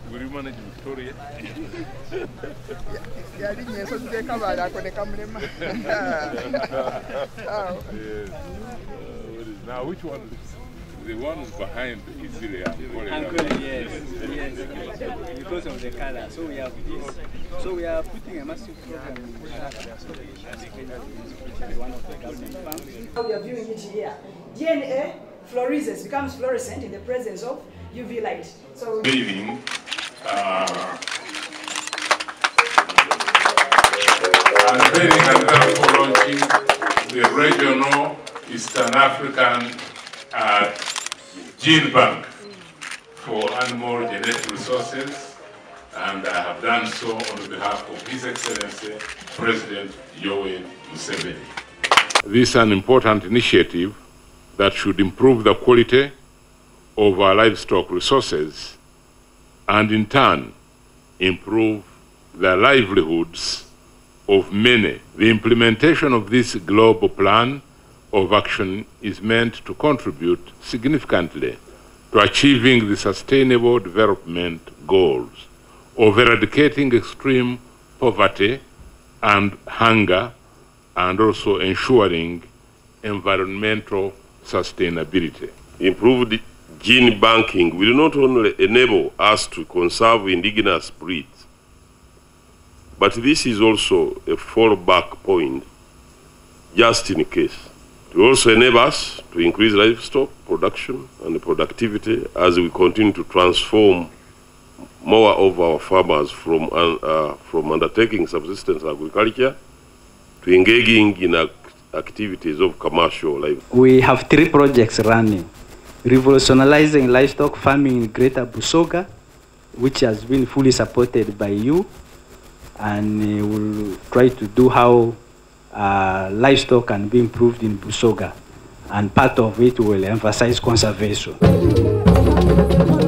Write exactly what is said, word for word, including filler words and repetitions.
Will you manage Victoria? Yes. Now, which one? The one behind easily. Uncle, yes, yes, because of the color. So we have this. So we are putting a massive program in one of the government farms. We are viewing it here. D N A fluoresces, becomes fluorescent in the presence of U V light. So Leaving, uh, unveiling and therefore launching the regional Eastern African uh, Gene Bank for animal genetic resources, and I have done so on behalf of His Excellency President Yoweri Museveni. This is an important initiative that should improve the quality of our livestock resources and in turn improve the livelihoods of many. The implementation of this global plan of action is meant to contribute significantly to achieving the Sustainable Development Goals of eradicating extreme poverty and hunger, and also ensuring environmental sustainability. Improved gene banking will not only enable us to conserve indigenous breeds, but this is also a fallback point just in case. It will also enable us to increase livestock production and productivity as we continue to transform more of our farmers from, uh, from undertaking subsistence agriculture to engaging in act activities of commercial life. We have three projects running. Revolutionizing livestock farming in Greater Busoga, which has been fully supported by you, and uh, we'll try to do how uh, livestock can be improved in Busoga, and part of it will emphasize conservation.